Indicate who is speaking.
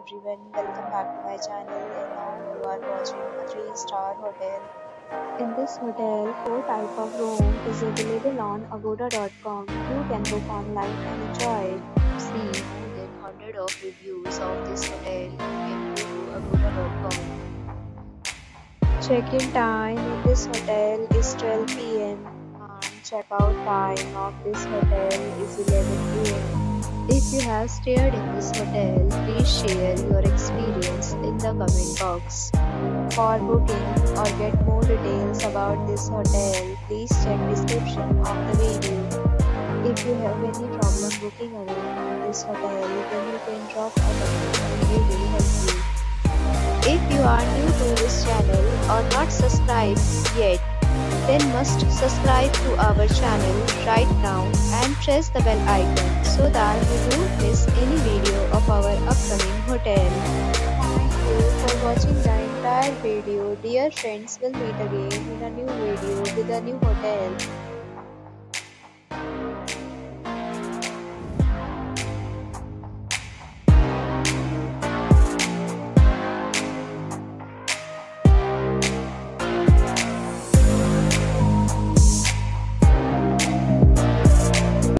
Speaker 1: everyone, welcome back to my channel and now you are watching a 3-star hotel. In this hotel, 4 type of room is available on agoda.com. You can book online and enjoy it. See more than 100 of reviews of this hotel. You can go to agoda.com. Check-in time in this hotel is 12 p.m. and check-out time of this hotel is 11 p.m. If you have stayed in this hotel, please share your experience in the comment box. For booking or get more details about this hotel, please check description of the video. If you have any problem booking a room in this hotel, then you can drop a comment and we will help you. If you are new to this channel or not subscribed yet, then must subscribe to our channel right now and press the bell icon so that you don't miss any video of our upcoming hotel. Thank you for watching the entire video. Dear friends, we'll meet again in a new video with a new hotel.